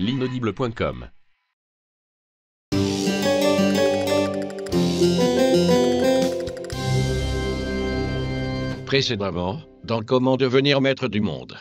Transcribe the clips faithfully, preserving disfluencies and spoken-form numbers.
l'inaudible point com. Précédemment, dans Comment devenir maître du monde.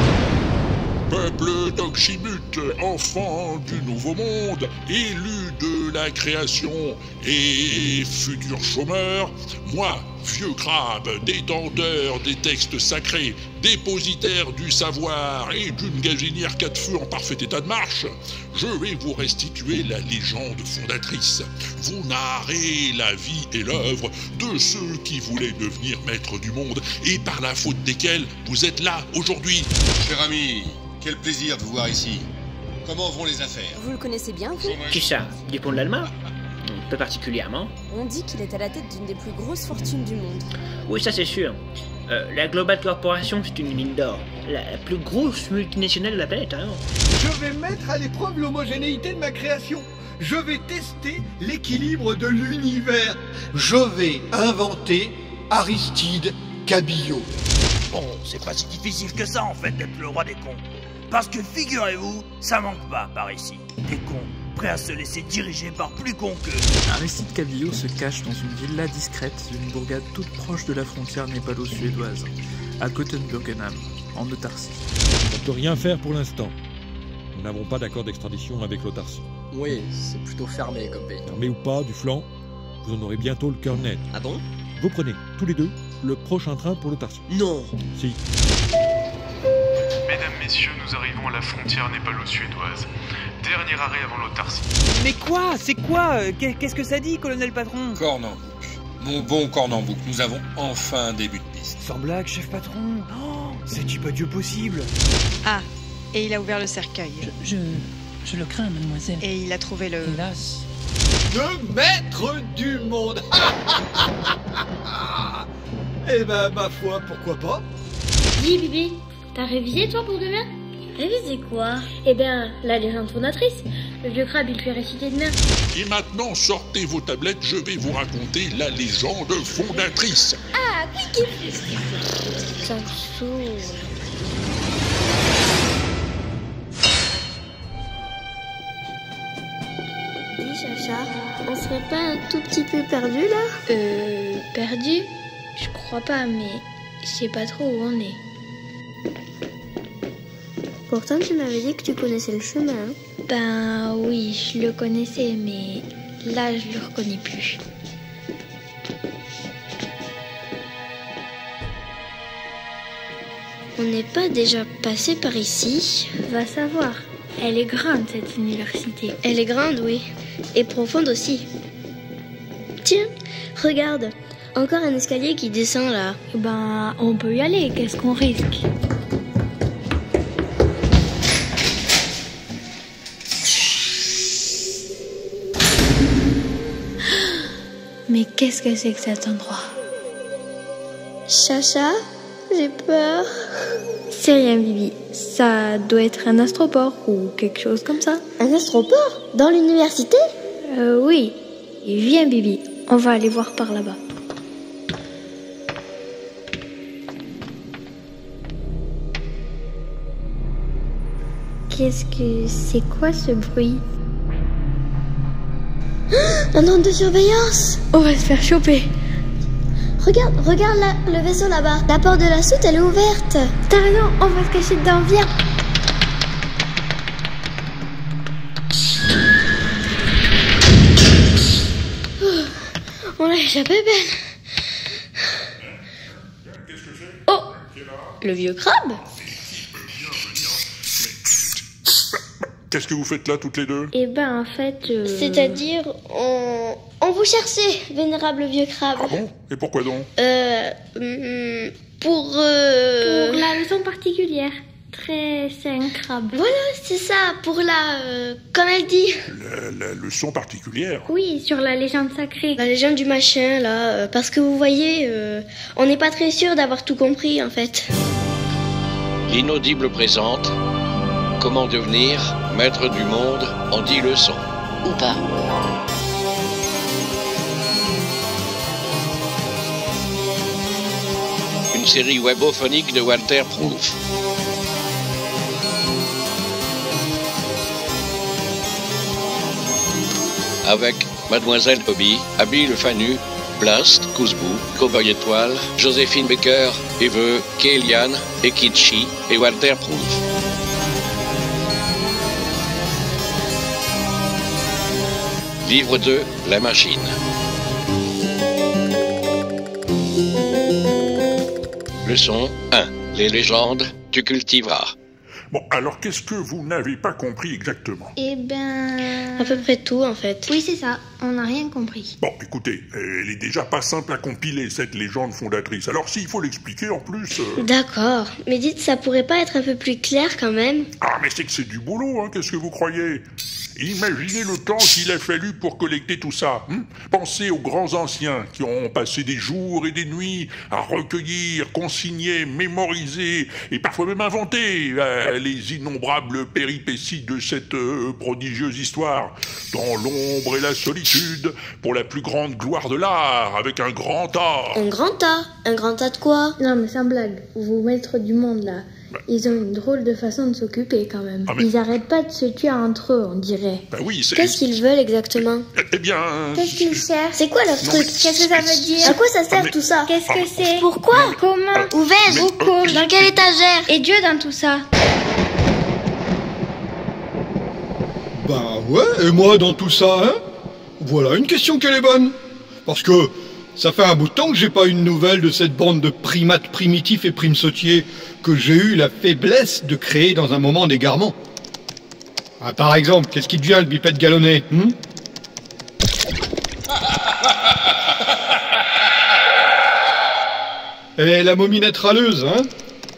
Peuple d'Oxymute, enfant du nouveau monde, élu de la création et futur chômeur, moi, vieux crabe, détenteur des textes sacrés, dépositaire du savoir et d'une gazinière quatre feux en parfait état de marche, je vais vous restituer la légende fondatrice, vous narrer la vie et l'œuvre de ceux qui voulaient devenir maîtres du monde et par la faute desquels vous êtes là aujourd'hui. Cher ami, quel plaisir de vous voir ici. Comment vont les affaires? Vous le connaissez bien, vous? Qui ça? Dupont de l'Alma? Peu particulièrement. On dit qu'il est à la tête d'une des plus grosses fortunes du monde. Oui, ça c'est sûr. Euh, la Global Corporation, c'est une mine d'or. La, la plus grosse multinationale de la planète, hein. Je vais mettre à l'épreuve l'homogénéité de ma création. Je vais tester l'équilibre de l'univers. Je vais inventer Aristide Cabillaud. Bon, c'est pas si difficile que ça en fait d'être le roi des cons. Parce que figurez-vous, ça manque pas par ici. Des cons, prêts à se laisser diriger par plus cons qu'eux. Aristide Cabillaud se cache dans une villa discrète d'une bourgade toute proche de la frontière népalo-suédoise, à Göttingen, en autarcie. On ne peut rien faire pour l'instant. Nous n'avons pas d'accord d'extradition avec l'autarcie. Oui, c'est plutôt fermé comme pays. Fermé ou pas, du flanc, vous en aurez bientôt le cœur net. Ah bon? Vous prenez, tous les deux, le prochain train pour l'autarcie. Non. Si. Mesdames, messieurs, nous arrivons à la frontière népalo-suédoise. Dernier arrêt avant l'autarcie. Mais quoi? C'est quoi? Qu'est-ce que ça dit, colonel patron? Cornambouc. Mon bon Cornambouc, nous avons enfin un début de piste. Sans blague, chef patron. Oh, c'est-tu pas Dieu possible? Ah, et il a ouvert le cercueil. Je, je, je le crains, mademoiselle. Et il a trouvé le... Hélas. Le maître du monde. Eh ben, ma foi, pourquoi pas? Dis, Bibi, t'as révisé toi pour demain? Révisé quoi? Eh ben, la légende fondatrice. Le vieux crabe, il fait réciter demain. Et maintenant, sortez vos tablettes, je vais vous raconter la légende fondatrice. Ah, qui qui... Ça me saoule. Dis, Chacha, on serait pas un tout petit peu perdu là? Euh, perdu? Je crois pas, mais je sais pas trop où on est. Pourtant, tu m'avais dit que tu connaissais le chemin. Ben oui, je le connaissais, mais là, je le reconnais plus. On n'est pas déjà passé par ici? Va savoir. Elle est grande, cette université. Elle est grande, oui. Et profonde aussi. Tiens, regarde. Encore un escalier qui descend là. Ben, on peut y aller, qu'est-ce qu'on risque? Mais qu'est-ce que c'est que cet endroit? Chacha, j'ai peur. C'est rien, Bibi. Ça doit être un astroport ou quelque chose comme ça. Un astroport? Dans l'université? Euh, oui. Viens, Bibi. On va aller voir par là-bas. Qu'est-ce que... c'est quoi ce bruit? Un drone de surveillance! On va se faire choper. Regarde, regarde là, le vaisseau là-bas. La porte de la soute, elle est ouverte. T'as raison, on va se cacher dedans, viens. On l'a échappé, Ben. Oh, le vieux crabe. Qu'est-ce que vous faites là, toutes les deux? Eh ben, en fait... Euh... C'est-à-dire, on... on vous cherchait, vénérable vieux crabe. Ah bon? Et pourquoi donc? Euh... Pour... Euh... Pour la leçon particulière. Très sain crabe. Voilà, c'est ça, pour la... Euh, comme elle dit. La, la leçon particulière? Oui, sur la légende sacrée. La légende du machin, là. Euh, parce que vous voyez, euh, on n'est pas très sûr d'avoir tout compris, en fait. L'inaudible présente Comment devenir maître du monde en dix leçons. Ou pas. Une série webophonique de Walter Proof. avec Mademoiselle Hobby, Abby Le Fanu, Blast, Kouzbou, Cowboy Étoile, Joséphine Baker, Eve, Kélian, Ekichi et Walter Proof. Livre deux, La Machine. Leçon un. Les légendes, tu cultiveras. Bon, alors qu'est-ce que vous n'avez pas compris exactement? Eh ben... À peu près tout, en fait. Oui, c'est ça. On n'a rien compris. Bon, écoutez, elle est déjà pas simple à compiler, cette légende fondatrice. Alors s'il faut l'expliquer en plus... Euh... D'accord. Mais dites, ça pourrait pas être un peu plus clair quand même? Ah, mais c'est que c'est du boulot, hein, qu'est-ce que vous croyez? Imaginez le temps qu'il a fallu pour collecter tout ça. Hein? Pensez aux grands anciens qui ont passé des jours et des nuits à recueillir, consigner, mémoriser et parfois même inventer euh, les innombrables péripéties de cette euh, prodigieuse histoire. Dans l'ombre et la solitude, pour la plus grande gloire de l'art, avec un grand A. Un grand A? Un grand A de quoi? Non mais sans blague, vous maîtres du monde là. Ils ont une drôle de façon de s'occuper quand même. Ah, mais... Ils arrêtent pas de se tuer entre eux, on dirait. Bah oui, c'est... Qu'est-ce qu'ils veulent exactement? Eh bien... Qu'est-ce qu'ils cherchent? C'est quoi leur non, truc? mais... Qu'est-ce que ça veut dire? À quoi ça sert ah, mais... tout ça? Qu'est-ce que ah, c'est? Pourquoi? Mais... Comment? Ouvert? Mais... Au cause? Dans quelle étagère? Et Dieu dans tout ça? Bah ouais, et moi dans tout ça, hein? Voilà une question qu'elle est bonne. Parce que ça fait un bout de temps que j'ai pas une nouvelle de cette bande de primates primitifs et primes-sautiers que j'ai eu la faiblesse de créer dans un moment d'égarement. Ah, par exemple, qu'est-ce qui devient le bipède galonné, hein? Et la mominette râleuse, hein?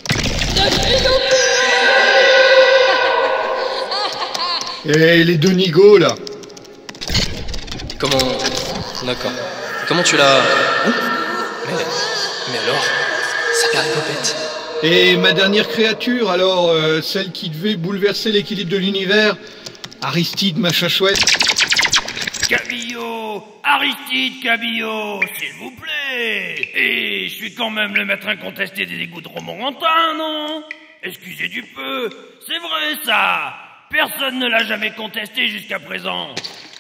Et les deux nigauds, là. Comment... D'accord. Comment tu l'as... Oh mais... Mais alors... Ça perd les copettes. Et ma dernière créature, alors, euh, celle qui devait bouleverser l'équilibre de l'univers, Aristide machin chouette. Cabillaud, Aristide Cabillaud, s'il vous plaît. Et je suis quand même le maître incontesté des égouts de Romorantin, non? Excusez du peu, c'est vrai ça. Personne ne l'a jamais contesté jusqu'à présent.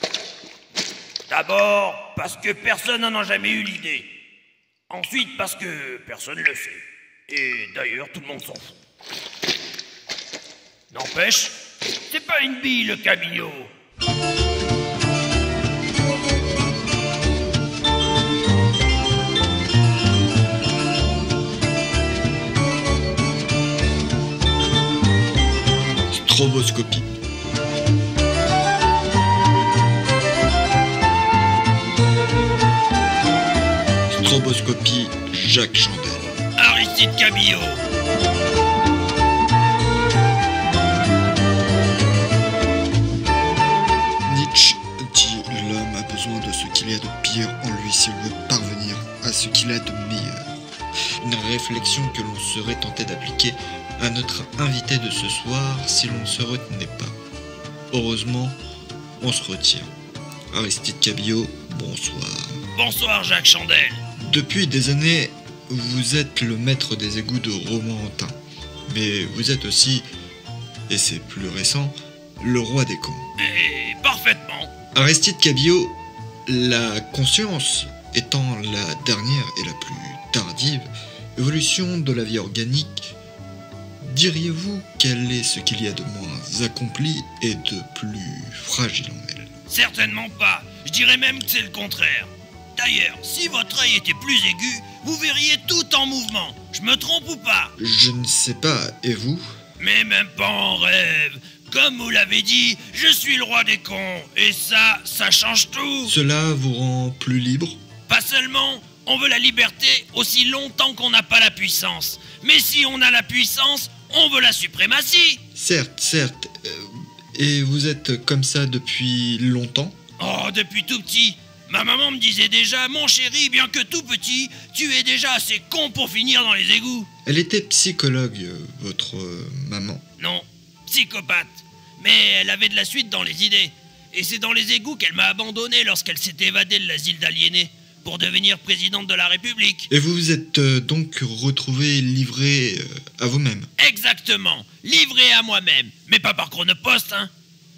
D'abord, parce que personne n'en a jamais eu l'idée. Ensuite, parce que personne ne le sait. Et d'ailleurs, tout le monde s'en fout. N'empêche, c'est pas une bille, le cabillaud. Stroboscopie. Stroboscopie, Jacques Chandelle. Aristide Cabillaud. Nietzsche dit l'homme a besoin de ce qu'il y a de pire en lui s'il veut parvenir à ce qu'il a de meilleur. Une réflexion que l'on serait tenté d'appliquer à notre invité de ce soir si l'on ne se retenait pas. Heureusement, on se retient. Aristide Cabillaud, bonsoir. Bonsoir Jacques Chandelle. Depuis des années, vous êtes le maître des égouts de Romorantin. Mais vous êtes aussi, et c'est plus récent, le roi des cons. Et parfaitement. Aristide Cabillaud, la conscience étant la dernière et la plus tardive évolution de la vie organique, diriez-vous quel est ce qu'il y a de moins accompli et de plus fragile en elle? Certainement pas. Je dirais même que c'est le contraire. D'ailleurs, si votre œil était plus aigu, vous verriez tout en mouvement. Je me trompe ou pas? Je ne sais pas, et vous? Mais même pas en rêve. Comme vous l'avez dit, je suis le roi des cons. Et ça, ça change tout. Cela vous rend plus libre? Pas seulement, on veut la liberté aussi longtemps qu'on n'a pas la puissance. Mais si on a la puissance, on veut la suprématie. Certes, certes. Euh, et vous êtes comme ça depuis longtemps? Oh, depuis tout petit. Ma maman me disait déjà, mon chéri, bien que tout petit, tu es déjà assez con pour finir dans les égouts. Elle était psychologue, euh, votre euh, maman? Non, psychopathe. Mais elle avait de la suite dans les idées. Et c'est dans les égouts qu'elle m'a abandonné lorsqu'elle s'est évadée de l'asile d'aliénés pour devenir présidente de la République. Et vous vous êtes euh, donc retrouvé livré euh, à vous-même? Exactement, livré à moi-même. Mais pas par chronopost, hein.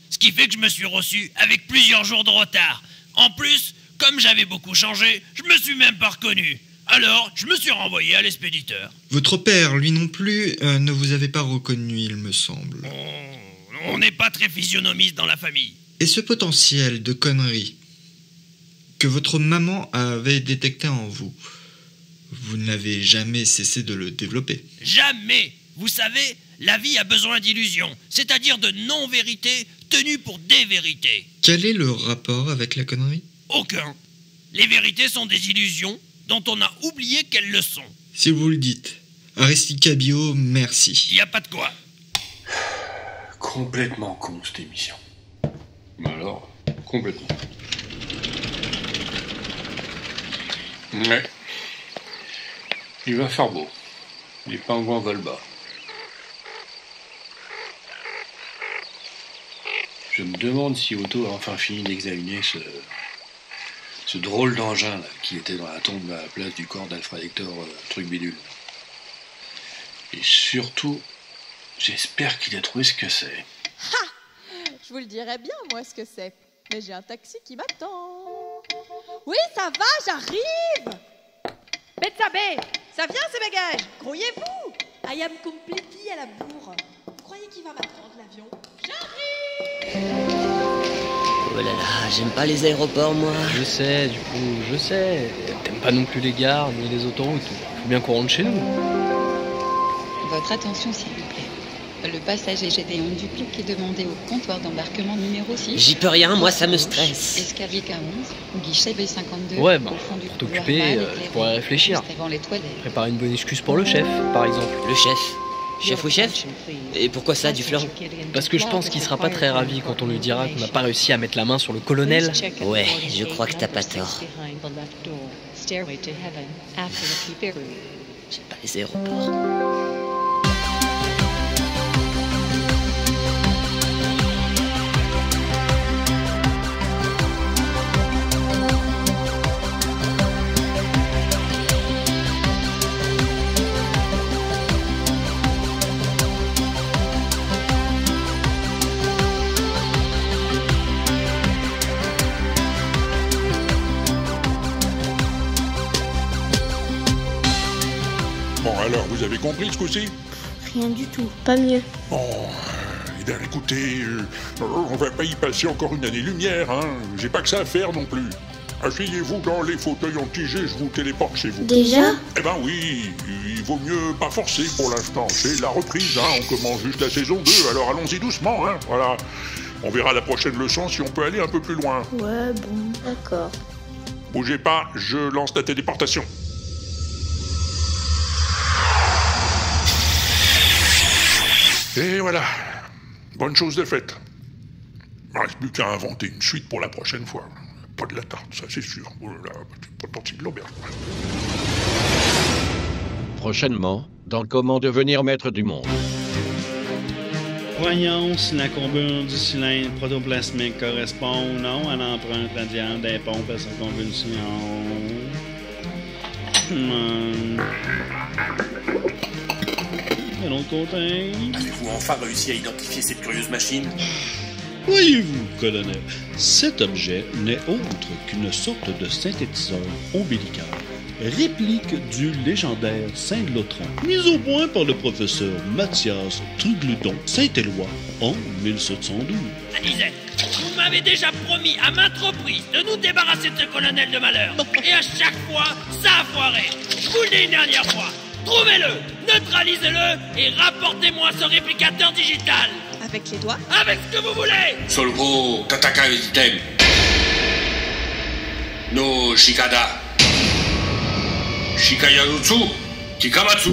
Ce qui fait que je me suis reçu avec plusieurs jours de retard. En plus, comme j'avais beaucoup changé, je me suis même pas reconnu. Alors, je me suis renvoyé à l'expéditeur. Votre père, lui non plus, euh, ne vous avait pas reconnu, il me semble. On n'est pas très physionomiste dans la famille. Et ce potentiel de conneries que votre maman avait détecté en vous, vous n'avez jamais cessé de le développer. Jamais. Vous savez, la vie a besoin d'illusions, c'est-à-dire de non-vérités tenues pour des vérités. Quel est le rapport avec la connerie? Aucun. Les vérités sont des illusions dont on a oublié qu'elles le sont. Si vous le dites. Aristide Cabillot, merci. Y a pas de quoi. Complètement con, cette émission. Bah alors, complètement. Ouais. Il va faire beau. Les pingouins volent bas. Je me demande si Otto a enfin fini d'examiner ce... ce drôle d'engin là, qui était dans la tombe à la place du corps d'Alfred Hector euh, truc bidule. Et surtout, j'espère qu'il a trouvé ce que c'est. Ha! Je vous le dirais bien, moi, ce que c'est. Mais j'ai un taxi qui m'attend. Oui, ça va, j'arrive. Betsabe, ça vient ces bagages. Croyez-vous? I am completely à la bourre. Vous croyez qu'il va m'attendre, l'avion? J'arrive. Oh là là, j'aime pas les aéroports, moi. Je sais, du coup, je sais. T'aimes pas non plus les gares ni les autoroutes. Faut bien qu'on rentre chez nous. Votre attention, s'il vous plaît. Le passager Gédéon Ducluc est demandé au comptoir d'embarquement numéro six. J'y peux rien, moi ça me stresse. Escalier K onze, guichet B cinquante-deux. Ouais, bah, pour t'occuper, euh, tu pourrais réfléchir. Préparer une bonne excuse pour le chef, par exemple. Le chef? Chef ou chef? Et pourquoi ça, du flan? Parce que je pense qu'il sera pas très ravi quand on lui dira qu'on n'a pas réussi à mettre la main sur le colonel. Ouais, je crois que t'as pas tort. J'aime pas les aéroports. Bon, alors, vous avez compris ce coup-ci? Rien du tout, pas mieux. Bon, eh bien, écoutez, euh, on va pas y passer encore une année-lumière, hein. J'ai pas que ça à faire non plus. Asseyez-vous dans les fauteuils anti-G, je vous téléporte chez vous. Déjà? Eh ben oui, il vaut mieux pas forcer pour l'instant. C'est la reprise, hein. On commence juste la saison deux, alors allons-y doucement, hein. Voilà. On verra la prochaine leçon si on peut aller un peu plus loin. Ouais, bon, d'accord. Bougez pas, je lance la téléportation. Et voilà, bonne chose de faite. Il ne reste plus qu'à inventer une suite pour la prochaine fois. Pas de la tarte, ça c'est sûr. Oh là là, pas de partie de l'auberge. Prochainement, dans Comment devenir maître du monde. Voyons si la courbure du cylindre protoplasmique correspond ou non à l'empreinte radiale des pompes à circonvolution. Hmm. De l'autre côté... Avez-vous enfin réussi à identifier cette curieuse machine? Voyez-vous, colonel, cet objet n'est autre qu'une sorte de synthétiseur ombilical, réplique du légendaire Saint-Lotron, mis au point par le professeur Mathias Trugludon Saint-Éloi en mille sept cent douze. Anisette, vous m'avez déjà promis à maintes reprises de nous débarrasser de ce colonel de malheur. Et à chaque fois, ça a foiré. Je vous le dis une dernière fois. Trouvez-le, neutralisez-le et rapportez-moi ce réplicateur digital. Avec les doigts? Avec ce que vous voulez. Solgo, Tataka Item. No Shikada. Shikayarutsu, Kikamatsu.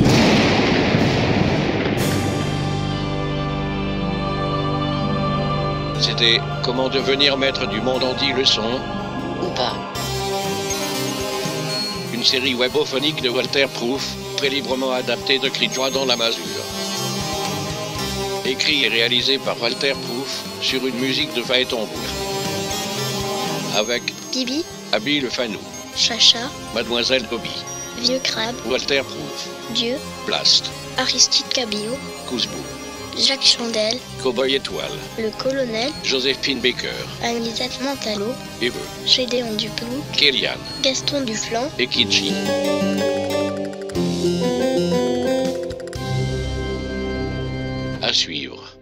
C'était Comment devenir maître du monde en dix leçons. Ou pas. Une série webophonique de Walter Proof, très librement adaptée de Cri de joie dans la masure. Écrit et réalisé par Walter Proof sur une musique de Phaéton. Avec Bibi, Abby le Fanou, Chacha, Mademoiselle Bobby, Vieux Crabe, Walter Proof, Dieu, Blast, Aristide Cabillot, Kouzbou, Jacques Chandel, Cowboy Étoile, le colonel, Joséphine Baker, Anisette Mentalo, Eve, Gédéon Duplouc, Kéliane, Gaston Duflan et Kitschy. À suivre.